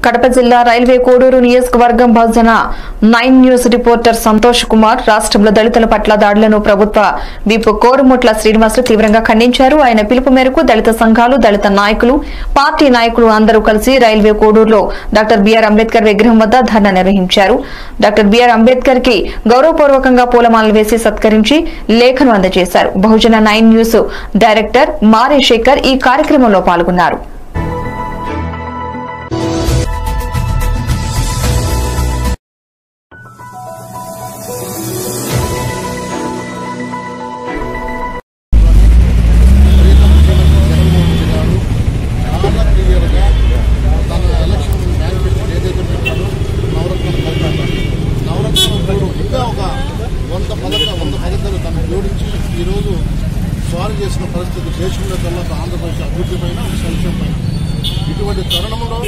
కడప జిల్లా రైల్వే కోడూరు నియోజకవర్గం భజన 9 న్యూస్ రిపోర్టర్ సంతోష్ కుమార్ రాష్ట్రంలో దళితుల పట్ల దాడులను ప్రభుత్వ విప్ కోరుముట్ల శ్రీనివాసులు తీవ్రంగా ఖండించారు. ఆయన పిలుపు మేరకు దళిత సంఘాలు, దళిత నాయకులు, పార్టీ నాయకులు అందరూ కలిసి రైల్వే కోడూరులో డాక్టర్ బిఆర్ అంబేద్కర్ విగ్రహం వద్ద ధర్నా నిర్వహించారు. డాక్టర్ బిఆర్ అంబేద్కర్ కి గౌరవపూర్వకంగా పూలమాలలు వేసి సత్కరించి లేఖను అందజేశారు. బహుజన 9 న్యూస్ డైరెక్టర్ మారే శేఖర్ ఈ కార్యక్రమంలో పాల్గొన్నారు. సాల్వ్ చేసిన పరిస్థితి దేశంలో తర్వాత ఆంధ్రప్రదేశ్ అభివృద్ధి పైన సంక్షేమం పైన ఇటువంటి తరుణంలో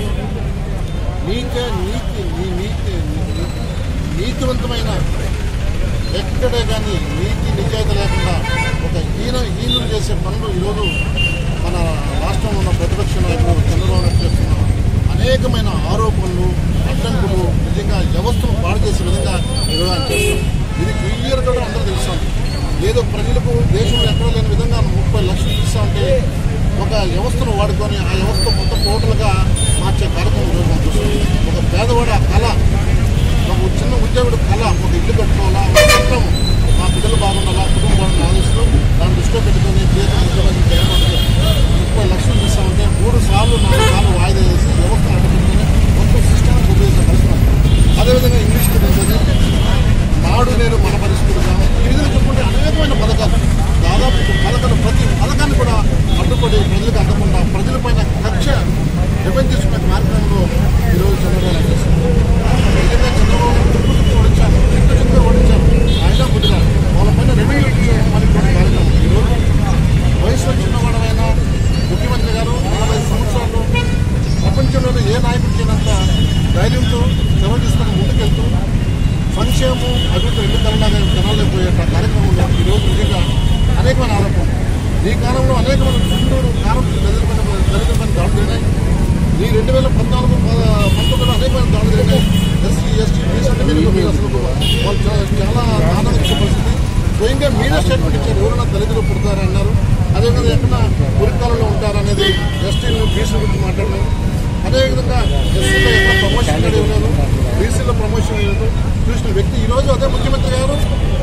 నీతివంతమైన ఎక్కడే కానీ నీతి నిజాయితీ లేకుండా ఒక హీనులు చేసే పనులు ఈరోజు మన రాష్ట్రంలో ఉన్న ప్రతిపక్ష నాయకులు చంద్రబాబు నాయుడు చేస్తున్న అనేకమైన ఆరోపణలు అడ్డంకులు నిజంగా వ్యవస్థను పాడు చేసే విధంగా నిర్వహణ చేస్తాం. ఇది క్లియర్గా కూడా అందరూ తెలుస్తుంది. ఏదో ప్రజలకు దేశంలో ఎక్కడ లేని విధంగా 30 లక్షలు ఇస్తా ఉంటే ఒక వ్యవస్థను వాడుకొని ఆ వ్యవస్థ మొత్తం టోటల్గా మార్చే కార్యక్రమం మనం చూస్తుంది. ఒక పేదవాడు ఆ కళ, ఒక చిన్న ఉద్యోగుడు కళ, ఒక ఇల్లు కట్టుకోవాలా, ఒక చిత్రం మా పిల్లలు బాగుండాలా, కుటుంబం బాగుండాలి ఆలోచనలు దాన్ని దృష్టిలో పెట్టుకొని 30 లక్షలు ఇస్తా ఉంటే 3 సార్లు 4 సార్లు వాయిదా వేసి వ్యవస్థను అడ్డుపెట్టుకొని మొత్తం సిస్టానికి ఉపయోగించిన పరిస్థితి. అదేవిధంగా ఇంగ్లీష్ మీడియం నాడు నేను మన పరిస్థితులుగాను ఈ విధంగా చెప్పుకుంటే అనేకమైన పథకాలు, దాదాపు పథకాలు ప్రతి పథకాన్ని కూడా అడ్డుపడి ప్రజలకు అందకుండా ప్రజల పైన కక్ష డిపెండ్ చేసుకునే కార్యక్రమంలో ఈరోజు చంద్రబాబు చేస్తారు. నిజంగా చంద్రబాబు ఓడించారు, చిన్న ఓడించారు, ఆయన కుదిరా వాళ్ళ పైన రెవెన్యూ మరి కార్యక్రమం ఈరోజు వయసులో చిన్నవాడైనా ముఖ్యమంత్రి గారు 40 సంవత్సరాల్లో ప్రపంచంలోనే ఏ నాయకుడు చేయనంత ధైర్యంతో సేవ తీసుకొని ముందుకెళ్తూ సంక్షేమం అభివృద్ధి 2 తరాలకు పోయే కార్యక్రమంలో ఈరోజు నిజంగా అనేకమైన ఆరోపణలు. ఈ కాలంలో అనేకమైన చుట్టూరు కాలం దళితులపైన దాడులు జరిగినాయి. ఈ 2014-19లో అనేకమైన దాడులు జరిగినాయి. ఎస్సీ, ఎస్టీ, బీసీ అసలు వాళ్ళు చాలా ఆనందించే పరిస్థితి. స్వయంగా మీరే స్టేట్మెంట్ ఇచ్చారు, ఎవరైనా దళితులు పుడతారన్నారు. అదేవిధంగా ఎక్కడ మురికాలంలో ఉంటారనేది ఎస్టీలు, బీసీ గురించి మాట్లాడినారు. అదేవిధంగా ఎస్సీలో ఎక్కడ ప్రమోషన్ లేదు, బీసీలో ప్రమోషన్ లేదు చూసిన వ్యక్తి ఈరోజు అదే ముఖ్యమంత్రి గారు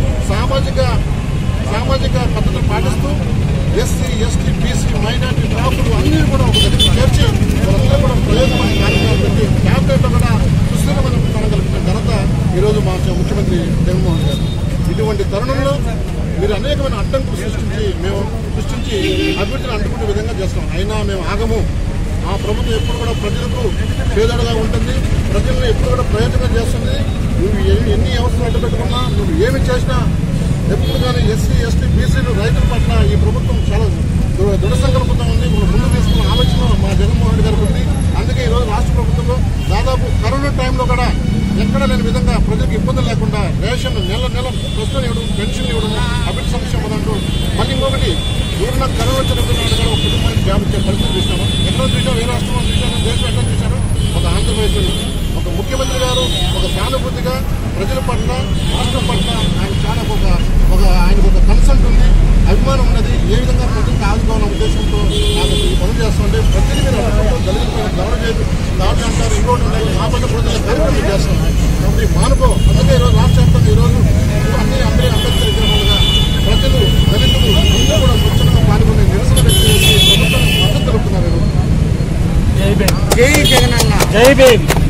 సామాజిక పద్ధతులు పాటిస్తూ ఎస్సీ, ఎస్టీ, బీసీ, మైనార్టీ, ట్రాఫులు అన్నీ కూడా ఒక దగ్గర చేర్చి వాళ్ళందరూ కూడా ప్రయోజనమైన కార్యక్రమాలు పెట్టి క్యాబినెట్లో కూడా సుస్థిరమైన స్థానం కల్పించిన ఘనత ఈరోజు మా ముఖ్యమంత్రి జగన్మోహన్ గారు. ఇటువంటి తరుణంలో మీరు అనేకమైన అడ్డంకులు సృష్టించి అభివృద్ధిని అడ్డుకునే విధంగా చేస్తాం. అయినా మేము ఆగము. ఆ ప్రభుత్వం ఎప్పుడు కూడా ప్రజలకు పేదడుగా ఉంటుంది, ప్రజలను ఎప్పుడు కూడా ప్రయోజనం చేస్తుంది. నువ్వు ఎన్ని వ్యవస్థలు అడ్డుపెట్టుకున్నా, నువ్వు ఏమి చేసినా ఎప్పుడు కానీ ఎస్సీ, ఎస్టీ, బీసీలు, రైతుల పట్ల ఈ ప్రభుత్వం చాలా దృఢ సంకల్పంతో ఉంది. ముందు తీసుకున్న ఆలోచన మా జగన్మోహన్ రెడ్డి గారికి ఉంది. అందుకే ఈరోజు రాష్ట్ర ప్రభుత్వంలో దాదాపు కరోనా టైంలో కూడా ఎక్కడ లేని విధంగా ప్రజలకు ఇబ్బందులు లేకుండా రేషన్ నెల ప్రస్తుతం ఇవ్వడం, పెన్షన్ ఇవ్వడం, అభివృద్ధి సంక్షేమం అంటూ మళ్ళీ ఇంకొకటి ఊరిన కరోనా వచ్చిన కూడా ఒక కుటుంబానికి జాబ్ ఇచ్చే పరిస్థితి చూసాము. ఎక్కడో చూసాం, ఏ రాష్ట్రంలో చూశారు, దేశం ఎక్కడ చూశారు. ఒక ఆంధ్రప్రదేశ్ ఒక ముఖ్యమంత్రి గారు ఒక సానుభూతిగా ప్రజల పట్ల, రాష్ట్రం పట్ల ఆయన చాలా ఆయనకు ఒక కన్సల్ట్ ఉంది, అభిమానం ఉన్నది. ఏ విధంగా ప్రజలకు ఆదుకోవాలనే ఉద్దేశంతో నాకు ఈ పనులు చేస్తుంటే ప్రజలు మీరు దళితులపైన దాడులు అంటారు, ఇంకోటి ఉన్నాయి, మా పైన ప్రజల కార్యక్రమం చేస్తాం. కాబట్టి మానుకో. అందుకే ఈరోజు రాష్ట్ర వ్యాప్తంగా ఈరోజు అందరూ అంబేద్కర్ విగ్రహాలుగా ప్రజలు, దళితులు అందరూ కూడా స్వచ్ఛంగా పాల్గొని నిరసన వ్యక్తి ప్రభుత్వానికి మద్దతు తెలుపుతున్నారు. జై జగనన్న, జై భీమ్.